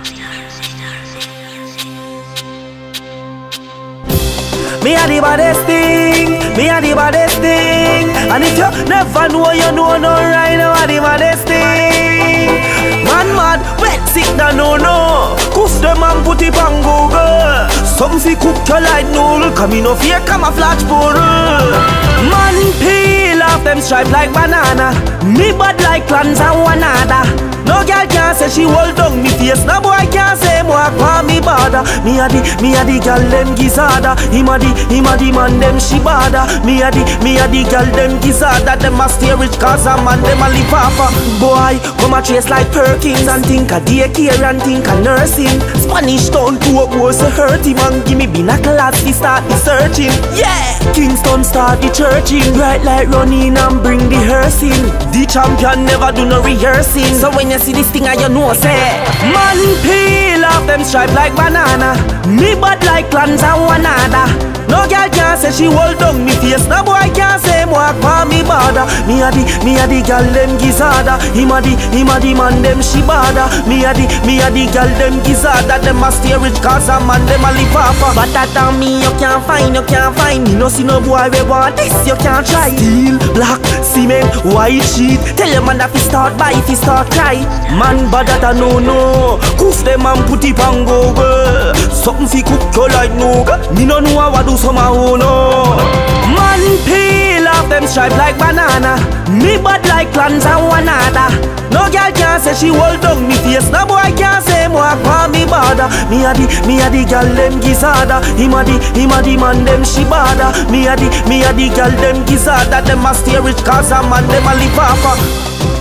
Me a the baddest thing, me a the baddest thing. And if you never know, you know no right now a the baddest thing. Man mad, wet sick da no. Coof them and put it on Google. Some fi cook you like noodle, come in no fear camouflage poodle. Man peel off them stripe like banana. Me bad like clans and one another. No girl can say she hold down me face. No boy can say walk for me border. Me a the girl them gizzarda. Him a the man them she bother. Me a the girl them gizzarda. Them a stay rich cause a man them a live off. Boy come a chase like Perkins and think a daycare and think a nursing. Spanish town to a was a hurt him and give me binoculars to start the searching. Yeah, Kingston start the churching. Bright light running and bring the hearse in. The champion never do no rehearsing. So when you see this thing and you know say man peel off them stripe like banana. Me bad like clans and one another. No girl can say she hold down me face. No boy can say walk for me border. Me a the girl them gizzarda. Him a the man them she bother. Me a the girl them gizzarda. Them a stay rich cause a man them a live off. But that on me you can't find. Me no see no boy we want this you can't try. Steel, black, cement, white sheet. Tell your man that fi start buy if he start cry. Man bad that I no. Coof them and put it on Google. Something fi cook you like nougat. Me no know how I do some own no. Man peel off them stripe like banana. Me bad like clans and one another. No girl can say she hold down me face. No boy can say walk for me border. Me a the girl them gizzarda. Him a the man them she bother. Me a the girl them gizzarda. Them a stay rich cause a man them a live off.